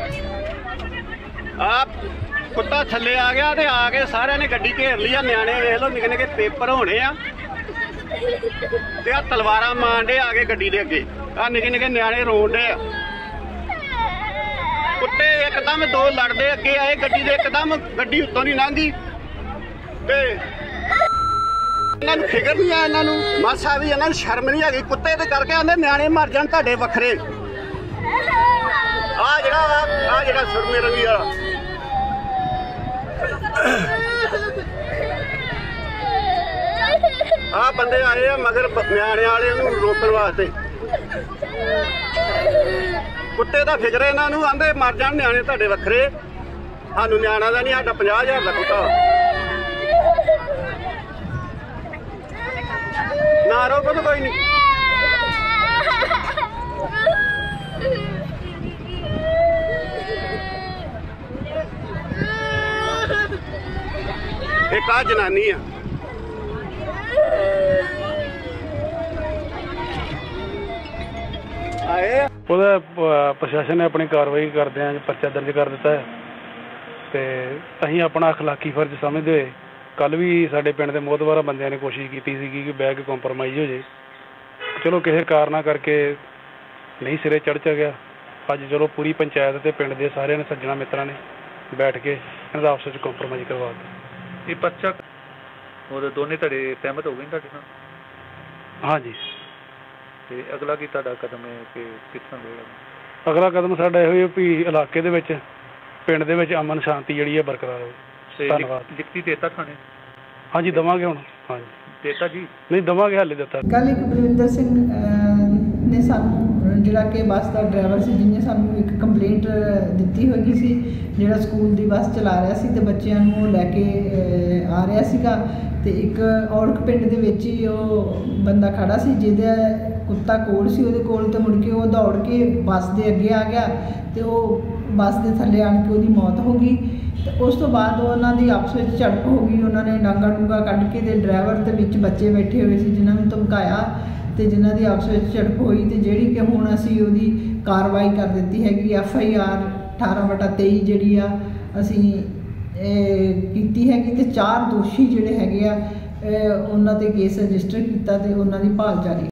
आप कुत्ता थल्ले आ गया तो आके सारे ने गड्डी घेर ली। न्याणे वेख लो निके निके पेपर होने आ तलवारा मार डे आके गड्डी दे अगे। आ निके निके न्याणे रोन डे आ। कुत्ते एकदम दो लड़ते अगे आए गड्डी दे, एकदम गड्डी उत्तों नहीं लंघी। इन्होंने फिक्र नहीं है, इन्होंने मासा भी इन्होंने शर्म नहीं हैगी। कुत्ते तो करके आते न्याणे मर जान तुहाडे वखरे। आ जिहड़ा सुरमे रंगी वाला आ बंदे आए हैं मगर न्याणे वाले रोकने वास्ते। कुत्ते का फिक्र है इन्होंने, आंदे मर जान न्याणे तुहाडे वखरे। सानू न्याणा का नहीं, साडा 50,000 का कुत्ता। ना रोको तो कोई नहीं। एक आ जनानी है आए प्रशासन ने अपनी कार्रवाई करदे परचा दर्ज कर दिता है। तो असीं अपना अखलाकी फर्ज समझते हुए कल भी साडे पिंड दे मोहतबारा बंदियां ने कोशिश की थी कि बैग कंप्रोमाइज़ हो जाए। चलो किसी कारणा करके नहीं सिरे चढ़ गया। अज चलो पूरी पंचायत ते पिंड दे सारे ने सज्जना मित्रां ने बैठ के इन्हां दा आपस विच कंप्रोमाइज़ करवा दित्ता। ये पर्चा और दोने तड़े सहमत हो गए तुहाडे नाल? हाँ जी। ते अगला की तुहाडा कदम है कि किस तरह होएगा? अगला कदम साडा इहो है भी इलाके दे विच पिंड दे विच अमन शांति जिहड़ी है बरकरार हो। धन्यवाद। लिखती देता थाने? हाँ जी देवांगे हुण। हाँ जी देता जी? नहीं देवांगे, हाले दिता। कल एक बलविंदर सिंह ने सानू जिहड़ा कि बस का ड्राइवर से जिन्हें सानू एक कंप्लेंट दित्ती होई सी, जिहड़ा स्कूल दी बस चला रहा सी ते बच्चियां नूं लैके आ रहा सीगा। ते एक औड़क पिंड दे विच ही ओह बंदा खड़ा सी जिहदा कुत्ता कोल सी, उहदे कोल ते मुड़ के ओह दौड़ के बस दे अगे आ गया ते ओह बस दे थल्ले आण के उहदी मौत हो गई। तो उस तो बाद उन्हों की आपस में झड़प हो गई। उन्होंने डांगा डूंगा कढ़ के ते ड्राइवर के विच बच्चे बैठे हुए सी जिन्होंने धमकाया तो जिन्हों की आपस में झड़प हुई तो जी कि हुण असी उहदी कार्रवाई कर दी हैगी। FIR 18/23 जी असी कीती हैगी ते 4 दोषी जिहड़े हैगे आ उन्हां ते केस रजिस्टर किया ते उन्हां दी भाल जारी।